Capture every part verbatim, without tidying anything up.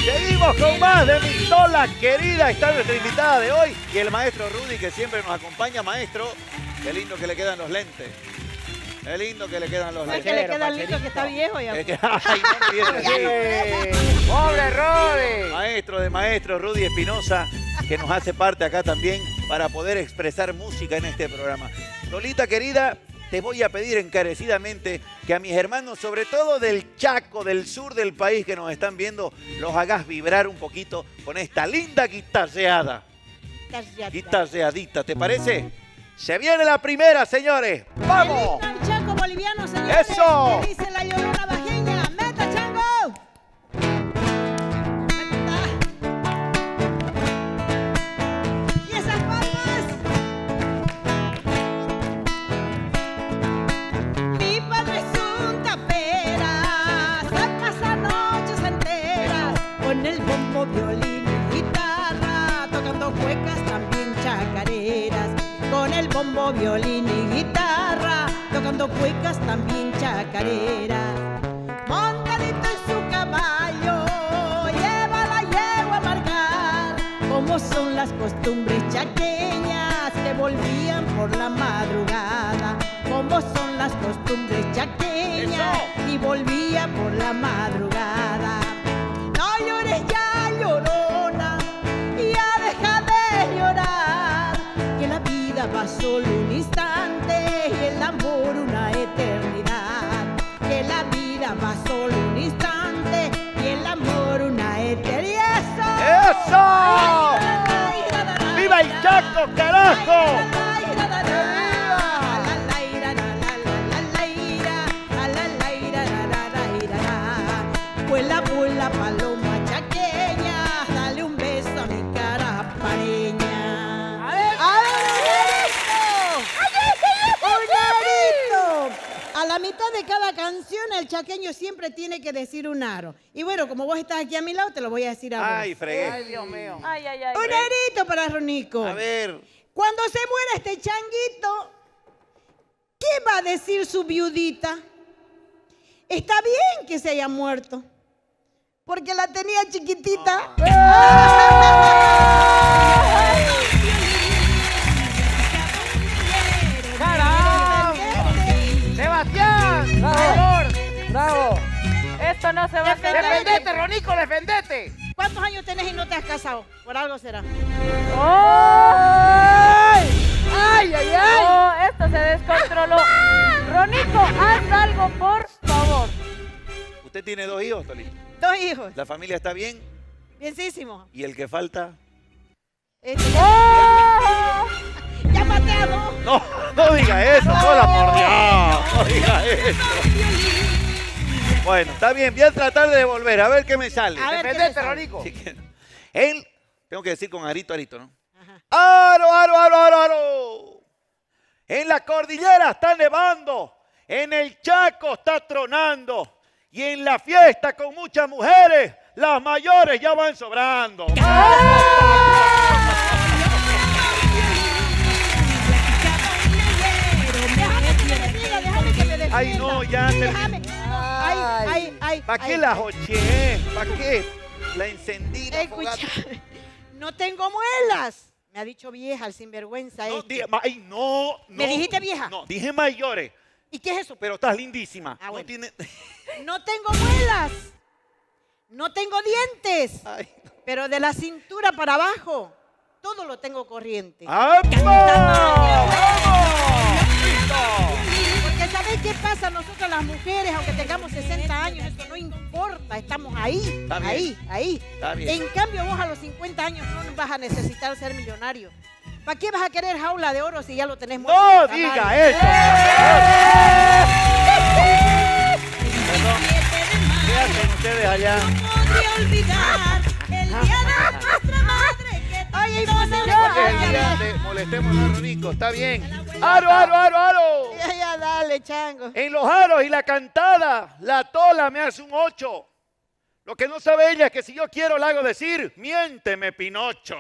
Seguimos con más de Mi Tola Querida. Está nuestra invitada de hoy y el maestro Rudy, que siempre nos acompaña. Maestro, qué lindo que le quedan los lentes. Qué lindo que le quedan los lentes. Es que le queda lindo que está viejo ya. Es que, ay, no empieces así. ¡Pobre Rudy! Maestro de maestros, Rudy Espinosa, que nos hace parte acá también para poder expresar música en este programa. Tolita querida, te voy a pedir encarecidamente que a mis hermanos, sobre todo del Chaco, del sur del país que nos están viendo, los hagas vibrar un poquito con esta linda guitarreada. Guitarreadita, ¿te parece? Se viene la primera, señores. ¡Vamos! El himno Chaco boliviano, señores. ¡Eso! Que dice la Llorona Bajeña. ¡Meta, Chango! ¡Meta! ¡Y esas palmas! Mi padre es un tapera, se pasa noches enteras con el bombo, violín y guitarra, tocando cuecas, también chacareras. Con el bombo, violín y guitarra, tocando cuecas, también chacareras. Montadito en su caballo, lleva la yegua a marcar, como son las costumbres chaqueñas que volvían por la madrugada. Como son las costumbres chaqueñas y volvía por la madrugada. No llores ya, llorona, ya deja de llorar, que la vida va solo un instante y el amor una eternidad. Que la vida va solo un instante y el amor una eternidad. ¡Eso! ¡Viva el Chaco, carajo! Vuela, vuela, paloma chaqueña, dale un beso a mi cara pareña. ¡A ver! ¡A ver! ¡Un arito! A la mitad de cada canción el chaqueño siempre tiene que decir un aro. Y bueno, como vos estás aquí a mi lado, te lo voy a decir a vos. Ay, fregué. Ay, Dios mío. Ay, ay, ay. ¡Un arito para Ronico! A ver. Cuando se muera este changuito, ¿qué va a decir su viudita? Está bien que se haya muerto, porque la tenía chiquitita. ¡Caramba! ¡Sebastián! ¡Por favor! ¡Bravo! Esto no se va a quedar. ¡Defendete, Ronico, defendete! ¿Cuántos años tenés y no te has casado? Por algo será. ¡Ay! ¡Ay, ay, ay! No, esto se descontroló. Ronico, haz algo, por favor. ¿Usted tiene dos hijos, Tolita? Dos hijos. ¿La familia está bien? Bienísimo. ¿Y el que falta? Este, ¡Oh! ya maté a dos. No, no diga eso, Tola, por Dios. No diga eso. Bueno, está bien, voy a tratar de devolver, a ver qué me sale. A ver, ¿qué ¡Defendete, le sale? Ronico! Así que, él, tengo que decir con arito, arito, ¿no? Ajá. ¡Aro, aro, aro, aro, aro! En la cordillera está nevando, en el Chaco está tronando y en la fiesta con muchas mujeres, las mayores ya van sobrando. Déjame que te diga, déjame que te defienda. Ay, no, ya te- Déjame. Ay, ay, ay. ¿Para qué ay. la joché? ¿Para qué la encendí? La Escucha, fogata? no tengo muelas. Me ha dicho vieja, el sinvergüenza. No, este. di- ay, no, no. ¿Me dijiste vieja? No, dije mayores, ¿Y qué es eso? pero estás lindísima. Ah, No bueno. tiene... No tengo muelas. No tengo dientes. Ay. Pero de la cintura para abajo, todo lo tengo corriente. ¡Vamos! Porque ¿sabéis qué pasa? Nosotras las mujeres, aunque tengamos sesenta años, eso no importa. Estamos ahí, Está bien. ahí, ahí. Está bien. En cambio, vos a los cincuenta años no vas a necesitar ser millonario. ¿Para qué vas a querer jaula de oro si ya lo tenés muerto? ¡No en el diga salario? eso! Perdón. ¿Qué hacen ustedes allá? Podría olvidar el día de nuestra madre que Oye, vamos a El día de molestemos a Ronico, está bien. ¡Aro, aro, aro, aro! Ya, ya, dale, chango. En los aros y la cantada, la Tola me hace un ocho. Lo que no sabe ella es que si yo quiero le hago decir, miénteme, Pinocho.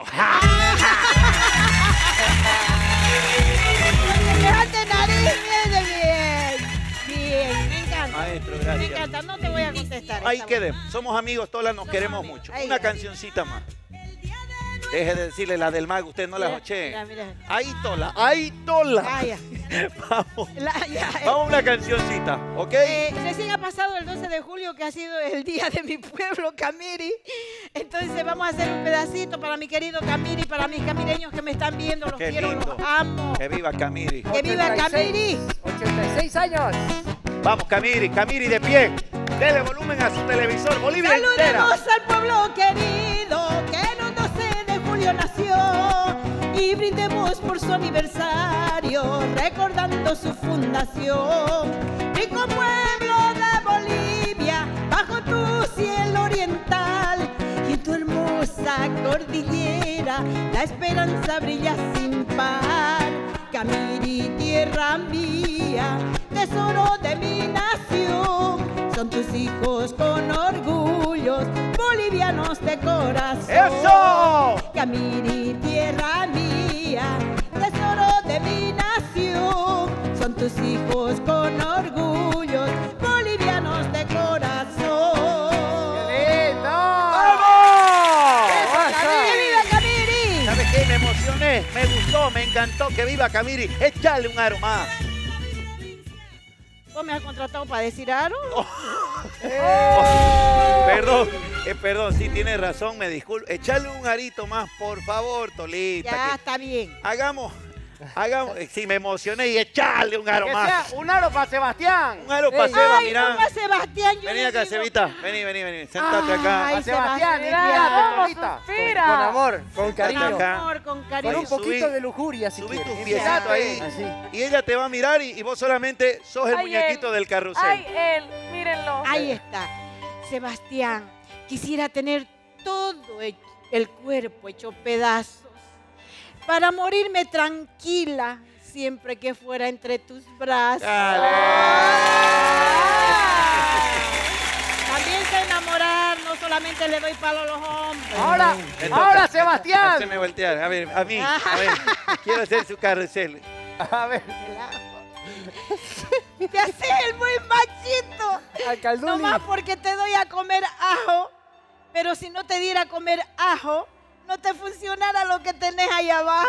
Déjate nariz, viene bien. Bien, me encanta. maestro, Me gracias. encanta, no te voy a contestar. Ahí esta quedemos. Somos amigos, Tola, nos Somos queremos amigos. mucho. Ahí, Una ahí. cancioncita más. Deje de decirle la del mago, usted no la Mira, escuché. mira, mira. Ahí, Tola, ahí, Tola. Ah, ya. Vamos, La- ya, eh. vamos a una cancioncita, ¿ok? Eh, recién ha pasado el doce de julio, que ha sido el día de mi pueblo, Camiri. Entonces vamos a hacer un pedacito para mi querido Camiri, para mis camireños que me están viendo. Los Qué quiero, lindo. los amo. Que viva Camiri. ¡Que viva Camiri! ochenta y seis años. Vamos, Camiri, Camiri de pie. Dele volumen a su televisor. Bolivia entera. Saludemos al pueblo querido que en un doce de julio nació y brindemos por su aniversario recordando su fundación. Rico pueblo de Bolivia bajo tu cielo oriental y en tu hermosa cordillera la esperanza brilla sin par. Camiri, tierra mía, tesoro de mi nación, son tus hijos con orgullos, bolivianos de corazón. ¡Eso! Camiri, tierra mía, tesoro de mi nación, son tus hijos con orgullos, bolivianos de corazón. ¡Qué lindo! ¡Vamos! ¡Que viva Camiri! ¿Sabes qué? Me emocioné, me gustó, me encantó. Que viva Camiri. Échale un aro más. ¿Vos me has contratado para decir algo? Perdón, eh, perdón, sí tienes razón, me disculpo. Échale un arito más, por favor, Tolita. Ya, que está bien. hagamos, hagamos, eh, sí, me emocioné y echarle un aro Que más. sea un aro para Sebastián. Un aro para Seba, Ay, mirá. compa Sebastián, yo Vení le acá, digo- Cebita. Vení, vení, vení. Sentate acá. Ay, A Sebastián, Sebastián, fíjate, ¿cómo Tolita. suspira? Con amor, con Con cariño. acá. amor, con Con cariño. un poquito Subí- de lujuria, si Subí tus quieres. piecitos ahí. Así. Y ella te va a mirar y, y vos solamente sos el Ay, muñequito él. del carrusel. Ay, él, mírenlo. Ahí está. Sebastián, quisiera tener todo he- el cuerpo hecho pedazos para morirme tranquila siempre que fuera entre tus brazos. Dale. También sé enamorar, no solamente le doy palo a los hombres. Ahora, Me toca. ahora Haceme Sebastián. voltear. A ver, a mí. A ver. Quiero hacer su carrusel. A ver. Te haces el muy machito. Alcalduli. No más porque te doy a comer ajo, pero si no te diera a comer ajo, no te funcionara lo que tenés ahí abajo.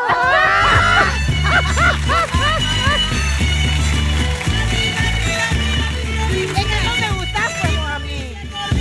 Es que no me gustás, pues, vos a mí.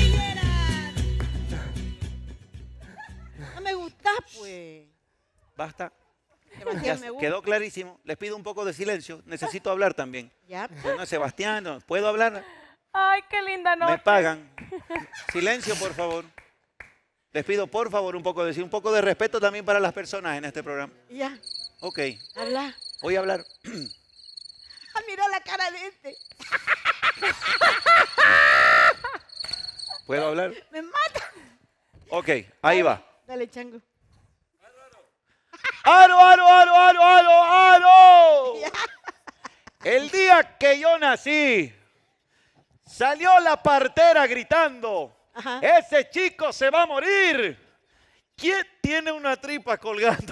No me gustás, pues. Basta. Ya Sebastián, me gusta. quedó clarísimo. Les pido un poco de silencio. Necesito hablar también. Ya. No, Sebastián, no. ¿Puedo hablar? Ay, qué linda noche. Me pagan. Silencio, por favor. Les pido, por favor, un poco de, un poco de respeto también para las personas en este programa. Ya. Ok, Habla. voy a hablar. Ah, mira la cara de este. ¿Puedo hablar? Me mata. Ok, ahí va. Dale, chango. ¡Aro, aro, aro, aro, aro, aro! El día que yo nací, salió la partera gritando, Ajá. ¡ese chico se va a morir! ¿Quién tiene una tripa colgando?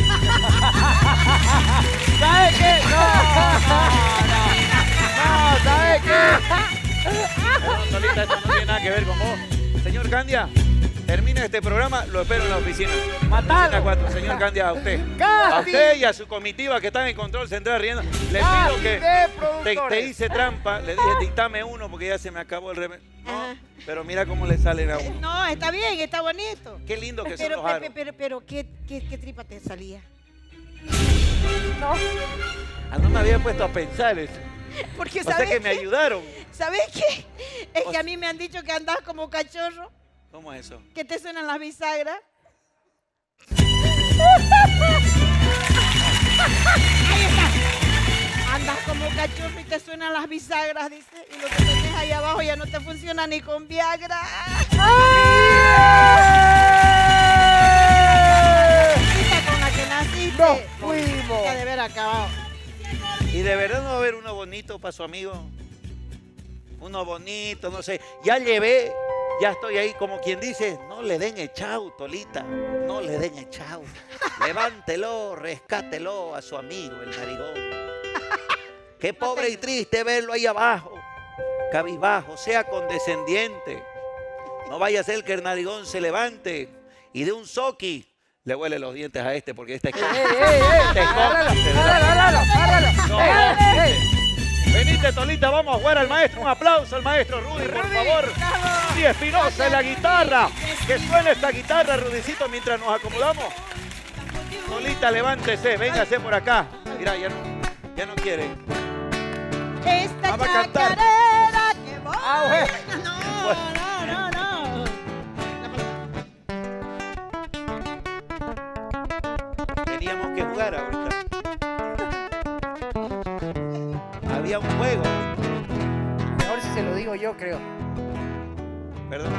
¿Sabes qué? No, no, no. No, ¿sabes qué? Perdón, Solita, esto no tiene nada que ver con vos. Señor Candia, termina este programa, lo espero en la oficina. Matalo. Oficina cuatro, señor Candia, a usted. Casting. A usted y a su comitiva que están en control central riendo. Le Casting pido que de te, productores. te hice trampa. Le dije, dictame uno porque ya se me acabó el remedio. No, Ajá. pero mira cómo le salen a uno. No, está bien, está bonito. Qué lindo que son Pero, los pe- aros. pe- pero, pero, ¿qué, qué, qué tripa te salía? No. Ah, no me había puesto a pensar eso. Porque, O sea ¿sabes que me qué? ayudaron. ¿Sabes qué? Es O que a mí me han dicho que andás como cachorro, ¿Cómo es eso? que te suenan las bisagras. Ahí está. Andas como cachorro y te suenan las bisagras, dice. Y lo que tenés ahí abajo ya no te funciona ni con Viagra. Chiquita con la que naciste. Nos fuimos. Ya de haber acabado. ¿Y de verdad no va a haber uno bonito para su amigo? Uno bonito, no sé. Ya llevé, ya estoy ahí como quien dice, no le den echau, Tolita, no le den echau. Levántelo, rescátelo a su amigo, el narigón. Qué pobre y triste verlo ahí abajo. cabizbajo, sea condescendiente. No vaya a ser que el narigón se levante y de un soqui le huele los dientes a este, porque este es ¡Ey, ey, ey! Este es ¡Agárralo, cómplice, agárralo, agárralo, agárralo! No, ¡Ey, ey, ey! Venite, Tolita, vamos a jugar al maestro. Un aplauso al maestro Rudy, por favor. Rudy Espinosa en la guitarra. Que suene esta guitarra, Rudicito, mientras nos acomodamos. Tolita, levántese, véngase por acá. Mira, ya no, ya no quiere. Esta Vamos a cantar. chacarera que voy. Ah, bueno. No, no, no, no. Teníamos que jugar ahorita. Había un juego. Mejor si se lo digo yo, creo. Perdón.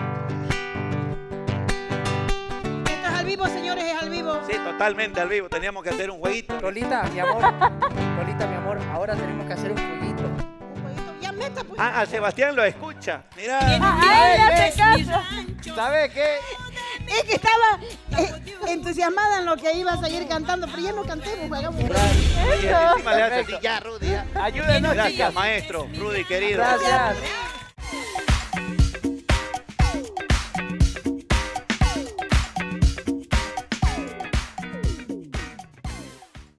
Esto es al vivo, señores, es al vivo. Sí, totalmente al vivo. Teníamos que hacer un jueguito. Lolita, mi amor. Lolita, mi amor, ahora tenemos que hacer un jueguito. Un jueguito. Ya meta, pues. Ah, a Sebastián lo escucha. Mira. A él le hace caso. ¿Sabe qué? Es que estaba eh, entusiasmada en lo que iba a seguir cantando, pero ya no cantemos, hagamos un Y encima le hace así, ya, Rudy. Ya. Ayúdenos, Gracias, chicas. maestro. Rudy, querido. Gracias.